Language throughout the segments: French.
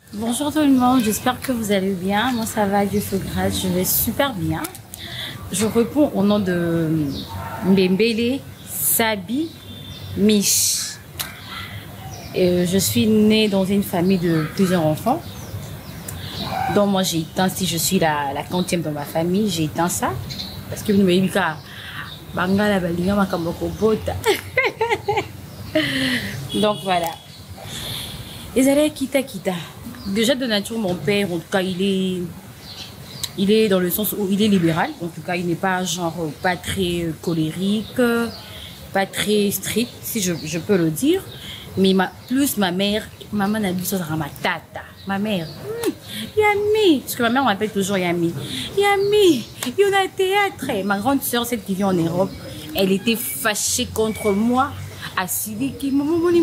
Bonjour tout le monde, j'espère que vous allez bien. Moi ça va, Dieu fait grâce, je vais super bien. Je réponds au nom de Mbembele Sabi Mich. Je suis née dans une famille de plusieurs enfants. Donc moi j'ai éteint, si je suis la 40e dans ma famille, j'ai éteint ça. Parce que vous me dites Bangala Balinga Makamboko Bota. Donc voilà. Et allez kita. Déjà de nature, mon père, en tout cas, il est dans le sens où il est libéral. En tout cas, il n'est pas genre pas très colérique, pas très strict, si je peux le dire. Mais plus ma mère, maman n'a dit ça à ma tata. Ma mère, Yami, parce que ma mère m'appelle toujours Yami. Yami, il y a un théâtre. Ma grande soeur, celle qui vit en Europe, elle était fâchée contre moi. À Siliki,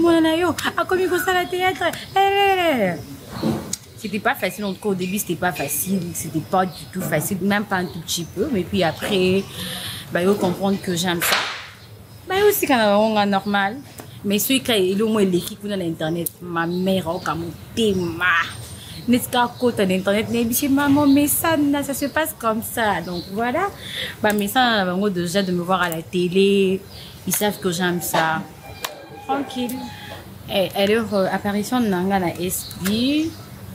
c'était pas facile, en tout cas au début c'était pas facile, c'était pas du tout facile, même pas un tout petit peu, mais puis après, bah, il faut comprendre que j'aime ça. Bah, aussi quand on est normal, mais celui qui est au moins l'équipe dans l'internet, ma mère, au Kamutema, n'est-ce qu'à côté d'internet, maman, mais ça se passe comme ça, donc voilà. Bah, mais ça, déjà de me voir à la télé, ils savent que j'aime ça. Tranquille. Et leur apparition de Nanga na SB.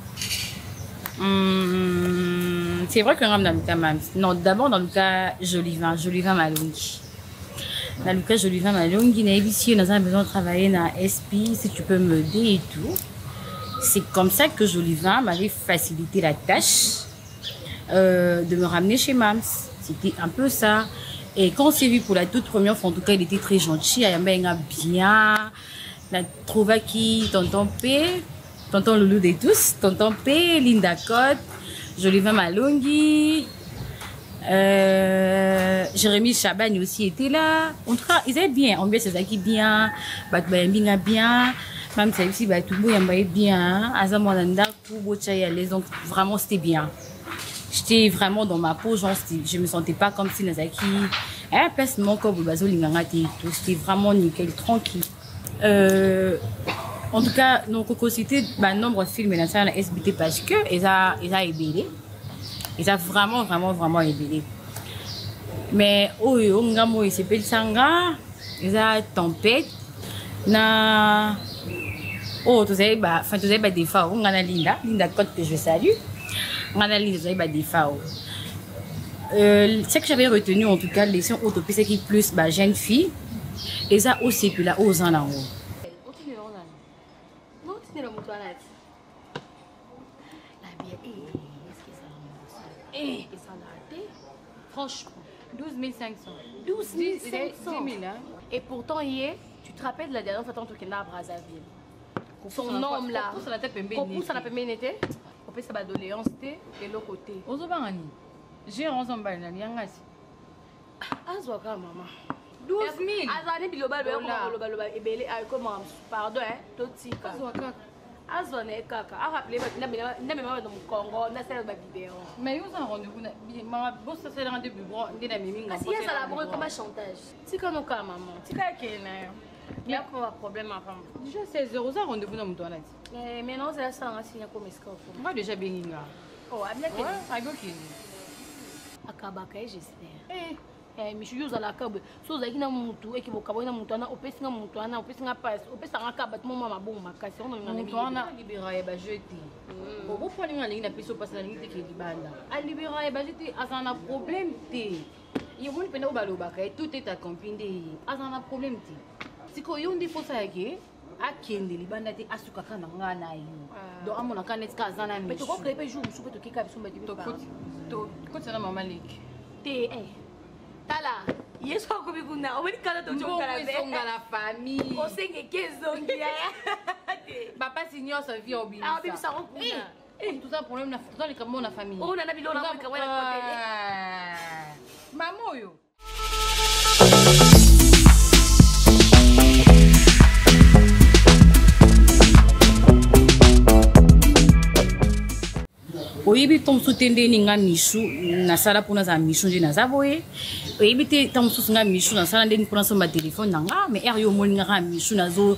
C'est vrai que dans le cas même. Non, d'abord dans le cas Jolivan Malungi. Dans le cas Jolivan Malungi, on a besoin de travailler dans SB, si tu peux m'aider et tout. C'est comme ça que Jolivan m'avait facilité la tâche de me ramener chez Mams. C'était un peu ça. Et quand on s'est vu pour la toute première fois, en tout cas, il était très gentil. Il y avait bien. On a trouvé qui, tonton P, tonton Loulou de tous, tonton P, Linda Cotte, Jolivan Malungi, Jérémy Chabagne aussi était là. En tout cas, ils étaient bien. On c'est ça qui bien. Batbayambinga bien. Même ça aussi, Batoubo Yambaye bien. Azamonanda, Poubo Tchayalès. Donc, vraiment, c'était bien. J'étais vraiment dans ma peau, genre, je me sentais pas comme si Nazaki, à la place de mon corps, c'était vraiment nickel, tranquille. En tout cas, nos cocosités, nombre de films dans la SBT parce que ils ont ébélé. Ils ont vraiment ébélé. Mais, il s'appelle Sanga, ils ont tempête, na, tu sais, des fois, on a Linda Cotte que je salue. On analyse des FAO. Ce que j'avais retenu, en tout cas, les leçons autopsie, c'est qui plus jeune fille. Et ça aussi, puis là, aux en haut. Franchement, 12 500. 12 500. Et pourtant, hier, tu te rappelles de la dernière fois que tu es à Brazzaville. Son nom là. Ça n'a pas été. On peut savoir doléance et l'autre côté. J'ai ensemble à l'alliance. Azwaka maman. 12 000. Azane biloba loba ebele comment pardon hein totika. Azwane kaka. A rappeler na même dans le Congo na celle ba vidéo. Mais vous en rendez-vous maman boss ça c'est rendez-vous bon ndina mimi ngamba. Si ça la bonne comme chantage. Tika no ka maman. Tika kena. Il y a pas de problème avant. Déjà 16 € ça rendez-vous dans mon toilette. Mais non, c'est ça on signe comme escorte. Moi déjà bien inga. Oh, abna que. Ouais, agoki. Akabaka j'espère. Mais je suis à la cab. So za kina mutu ekibokabo na mutu ana opesinga mutu ana opesinga passe. Opesanga kabat mo mama bon makasi on na mutu ana libéra e ba jeté. Bo poni nga lingi na peso passe na lingi te ke libanda. A libéra e ba jeté azana problème te. Yo mon pena obaloba ka tout est accompagné. Azana problème te. Siko yo ndi fosa yake akende libanda te asuka kana ngana yo. Donc amona kana ska azana mi. Mais to ko krepe jour musu to kika biso mbadi to kotsana mama leki. Te Tala, yes, how could we go now? When can I talk to la famille? On sait que Kezongia. Papa signor sa vie au billet. Ah, bien ça on tout ça problème dans les camons la famille. On a billet là quand maman yo. Oyebi tom sutende ninga mishu na sala pona za mishu je na zaboye Oyebi tant mosusu nga mishu na sala ndeni mpona somba telefone nanga mais er yo moni nga mishu nazo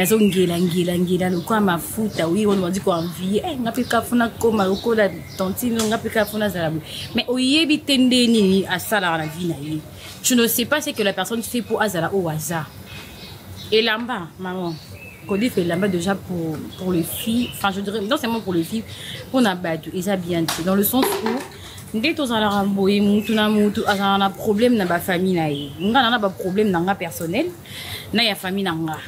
ngela lokwa mafuta oui on dit ko envie nga pe kafuna koma lokola tontine nga pe kafuna zalabu mais oyebi te ndeni asala na vie na ye. Tu ne sais pas ce que la personne fait pour azala au hasard. Et là-bas, maman, Cody fait là-bas déjà pour les filles, enfin je dirais non seulement pour les filles, pour Nabadou, ils ont bien dit, dans le sens où dès que tu as un problème dans la famille, on a un problème dans la personnel, dans la famille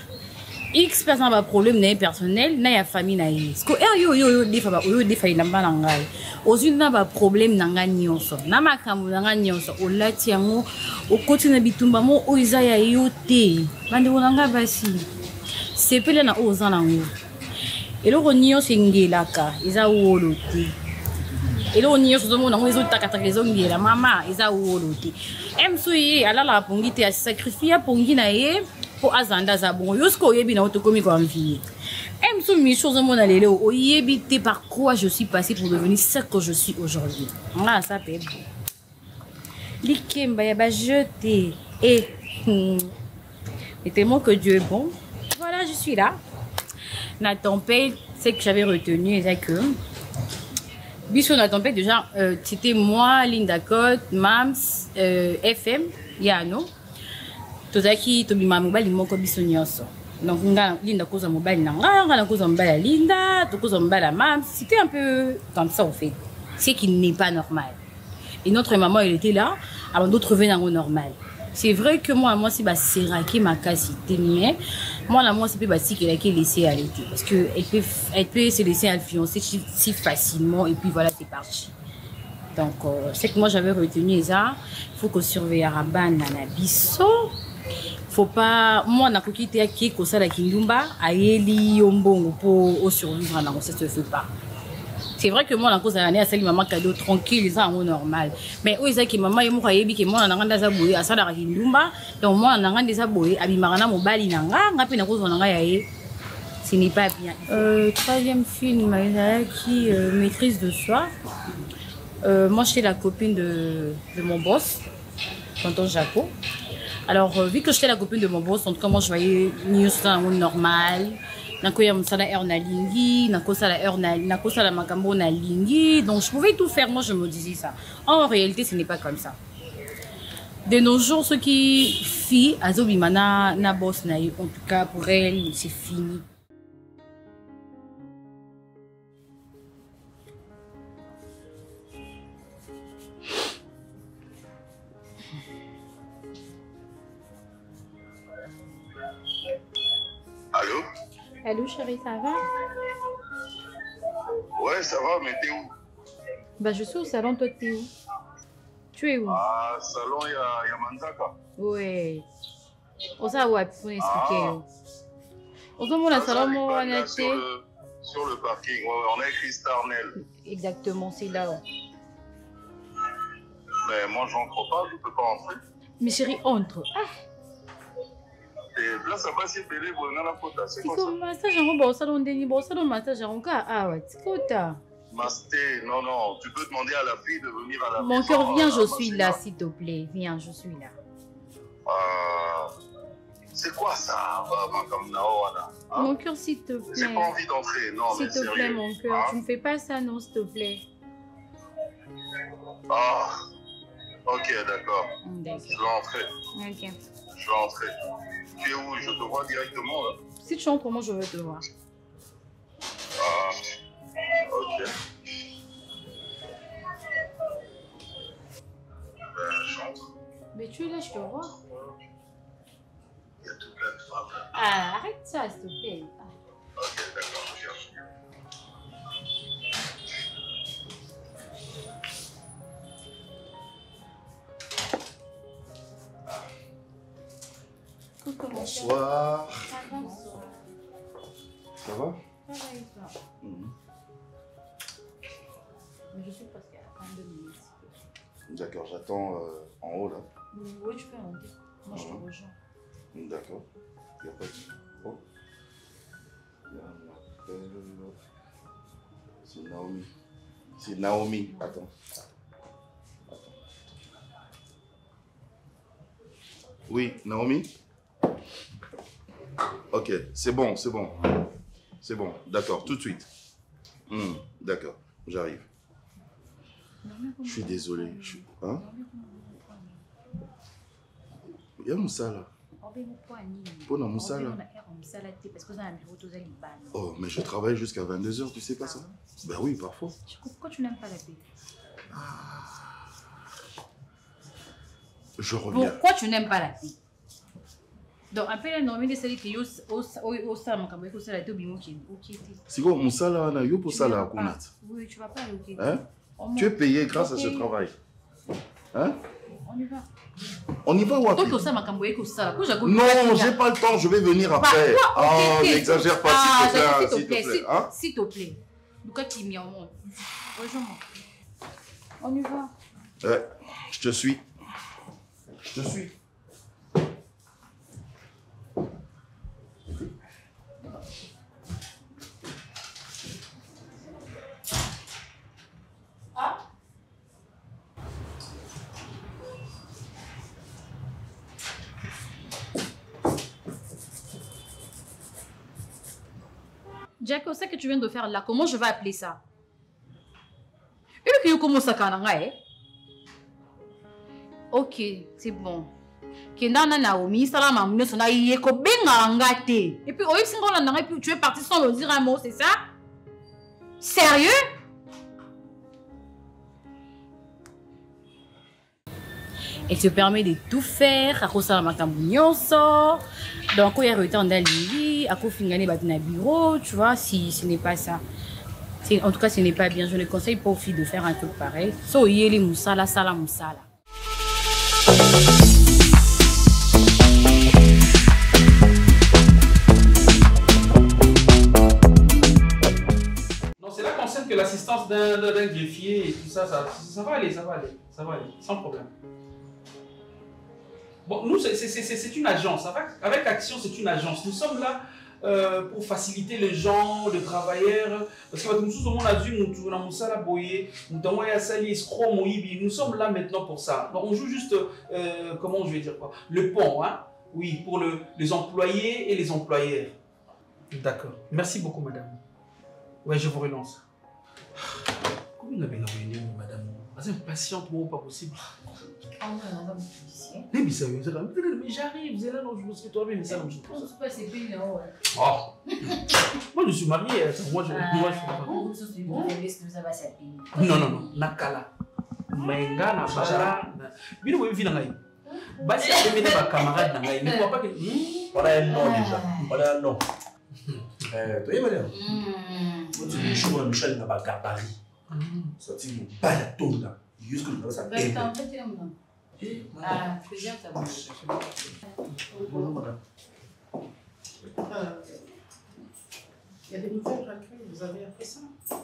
X personne a un problème dans la personnel, dans la famille parce que des fois il n'a pas d'angai. Aux unes n'a pas problème dans la nyonso, na makamu dans la nyonso, au latiango, au côté na bitumba mo o izaya yote, bande wonanga basi. C'est peu na ozanango. Et le ronio singelaka, iza wolote. Et le ronio somo na wezo takata les ongela mama, iza wolote. Emsuyi ala la pongite a sacrifier pongi na ye pour azanda za bon. Yosko yebi na otokomi ko envie. Emsu mi chose mon alele o yebi te par quoi je suis passée pour devenir ce que je suis aujourd'hui. Ah ça peut être bon. Likemba ya ba jeté et tellement que Dieu est bon. Voilà, je suis là. La tempête, c'est que j'avais retenu, c'est que Bichon la tempête déjà, c'était moi, Linda Cote, Mams, FM, Yano. Tozaki tobima mobile moko biso nyonso. Donc Linda koza mobile nanga koza mobile Linda, to koza mobile Mams, c'était un peu comme ça en fait. C'est qui n'est pas normal. Et notre maman elle était là, avant d'autres venaient au normal. C'est vrai que moi c'est raqué ma qualité, mais moi c'est pas si qu'elle a laissé aller parce que elle peut se laisser influencer si facilement et puis voilà c'est parti. Donc c'est que moi j'avais retenu ça, il faut qu'on surveille Araban Nanabiso. Faut pas moi na kokité qui ko sala kindumba ayeli yombongo pour survivre na ça se fait pas. C'est vrai que moi la cause à l'année à celle maman cadeau tranquille ça en normal mais oui ça qui maman yemo kayebi que moi na nganda za boye asala ka kindumba donc moi na nganda za boye abimaka na mobali nanga ngapi na cause na nga yaye ce n'est pas bien. Troisième film qui maîtrise de soi. Moi j'étais la copine de mon boss tonton Jaco. Alors vu que j'étais la copine de mon boss en tout cas moi je voyais mieux ça en normal. Nakoya msala air na lingi, nakosala air na nakosala makambo na lingi, donc je pouvais tout faire, moi je me disais ça. En réalité, ce n'est pas comme ça. De nos jours, ce qui fit azobimana na boss na en tout cas pour elle, c'est fini. Allô? Allô chérie, ça va? Ouais, ça va, mais t'es où? Bah je suis au salon, toi t'es où? Tu es où? Ah, salon, il y a Manzaka. Ouais. On sait où pour expliquer. On se montre au salon, moi on a été sur le parking, ouais, on a écrit Starnel. Exactement, c'est là. Mais moi j'entre pas, je peux pas entrer. Mais chérie, entre. Ah. Et là, ça passe, c'est payé pour la photo. C'est quoi ça? Massage en bon salon Denis, bon salon massage en cas. Ah ouais, c'est quoi ça? Masté, non, non, tu peux demander à la fille de venir à la Mon cœur, viens, je suis là, s'il te plaît. Viens, je suis là. C'est quoi ça, comme Naoana? Mon cœur, s'il te plaît. J'ai pas envie d'entrer, non, mais s'il te plaît, mon cœur, tu ne fais pas ça, non, s'il te plaît. Ah, ok, d'accord. D'accord. Je vais entrer. Ok. Je vais entrer. Tu es où? Je te vois directement là. Si tu entres, moi je veux te voir. Ah, ok. J'entre. Mais tu es là, je te vois. Il y a tout plein de femmes là. Ah, arrête ça, s'il te plaît. Ok, d'accord, je cherche. Bonsoir. Bonsoir. Ça va? Ça va et toi? Mais je suis presque à 32 minutes. D'accord, j'attends en haut là. Oui, tu peux monter. Moi, je te rejoins. D'accord. Il n'y a pas de... Oh. Il y a un appel. C'est Naomi. C'est Naomi. Attends. Attends. Oui, Naomi? Ok, c'est bon, c'est bon. C'est bon, d'accord, tout de suite. D'accord, j'arrive. Je suis désolé. Hein? Il y a Moussa là. Pour Moussa là. Oh, mais je travaille jusqu'à 22 h, tu sais pas ça? Ben oui, parfois. Pourquoi tu n'aimes pas la paix? Je reviens. Pourquoi tu n'aimes pas la paix? Donc, appelle la normale de celle qui est au salon, quand vous avez tout si vous Moussa là, on a eu pour ça là. Oui, tu vas pas aller. Hein? Tu es payé grâce à ce travail. Hein? On y va. On y va ou après? Non, j'ai pas le temps, je vais venir après. Oh, n'exagère pas, s'il te plaît. S'il te plaît. Lucas qui m'y en monte. Rejoins-moi. On y va. Je te suis. Je te suis. Jack, c'est que tu viens de faire là, comment je vais appeler ça? Et le qui commence à cananga, ok, c'est bon. Kendana Naomi, salam amune sona yeko benga ngate. Et puis oyi singo la nanga et puis tu es parti sans me dire un mot, c'est ça? Sérieux? Elle te permet de tout faire, à cause de la macambougnonso. Donc, quand il y a retard dans l'île, à cause de bureau, tu vois, si ce n'est pas ça. En tout cas, ce n'est pas bien. Je ne conseille pas aux filles de faire un truc pareil. So, yeli moussala, sala moussala. Non, c'est là qu'on sait que l'assistance d'un greffier et tout ça, ça va aller, sans problème. Bon, nous, c'est une agence. Avec Action, c'est une agence. Nous sommes là pour faciliter les gens, les travailleurs. Parce que nous sommes nous sommes là maintenant pour ça. Donc, on joue juste, comment je vais dire quoi? Le pont, hein? Oui, pour les employés et les employeurs. D'accord. Merci beaucoup, madame. Ouais, je vous relance. Comment vous avez réuni, madame? Vous êtes patiente, moi, pas possible. Mais j'arrive, vous êtes là, non, je pense que toi-même, ça, non, je pense. Moi, je suis marié, moi, je suis pas. Non, Nakala. Menga, Nabala. Mais vous vivez dans la vie. Basi, c'est mes camarades dans la vie. Ne vois pas que. Voilà un nom déjà. Voilà un nom. Tu es madame. Tu es chaud, Michel n'a pas gabarit. Ça tire le balaton là. Juste que je ça paye. Ah, plaisir, ça va. Bonjour madame. Il y a des nouvelles recueils, vous avez appris ça?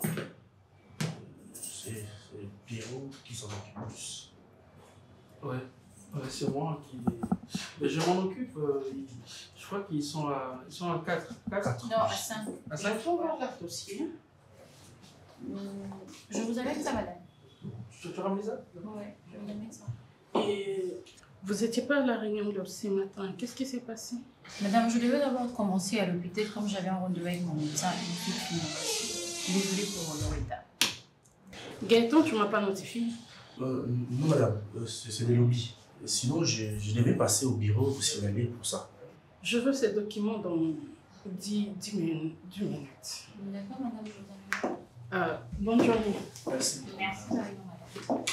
C'est Pierrot qui s'en occupe plus. Ouais, c'est moi qui. Mais je m'en occupe. Je crois qu'ils sont à 4. Non, à 5. À 5 Il faut voir leur dossier. Je vous amène ça, madame. Tu ramènes ça? Oui, je vous amène ça. Et vous n'étiez pas à la réunion de ce matin. Qu'est-ce qui s'est passé? Madame, je devais d'abord commencer à l'hôpital comme j'avais un rendez-vous avec mon médecin. Désolée pour le retard. Gaëtan, tu ne m'as pas notifié? Non madame, c'est des lobbies. Sinon, je devais passer au bureau pour signaler pour ça. Je veux ces documents dans 10 minutes. D'accord, madame, je vous amène. Bonne journée. Merci. Merci, madame.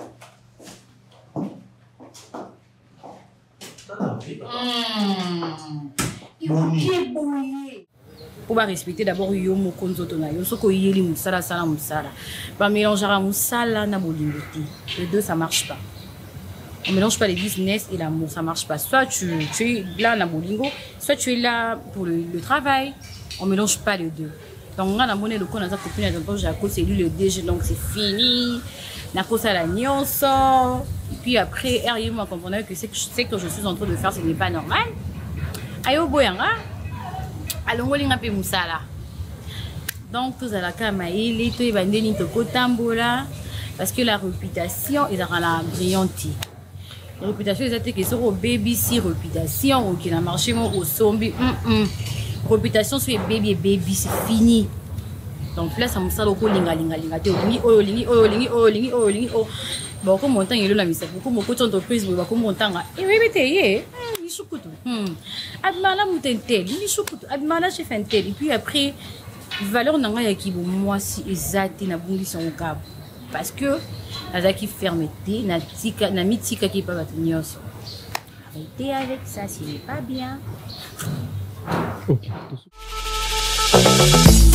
On va respecter d'abord Yomo Konzotona. Yosoko Yeli Moussala Sala Moussala. Pas mélanger à Moussala na Bolingoti. Les deux, ça marche pas. On mélange pas les business et l'amour, ça marche pas. Soit tu es là na Bolingo, soit tu es là pour le travail. On mélange pas les deux. Donc on a la monnaie de quoi on a copine à donc c'est lui le DG, donc c'est fini. Na cosa la nyonso. Et puis après, Herrier m'a compris que c'est que je suis en train de faire, ce n'est pas normal. Ayo boyanga. Allons on pe musala. Donc tous à la kamaïli, tout va ndeni to kotambola parce que la réputation est dans la brillante. réputation exacte que sur baby si réputation qui n'a marché mon au zombie réputation sur baby c'est fini donc là ça me sale au linga te olingi bon comme montant il est là mais ça beaucoup mon coach entreprise va comme montant et oui mais t'es ni choukutu admala mutentel ni choukutu admala chef intel et puis après valeur nanga ya ki moi si exact na bungi son cap parce que azaki fermeté na tika na mitika qui pas battre nyos arrêtez avec ça c'est pas bien. OK.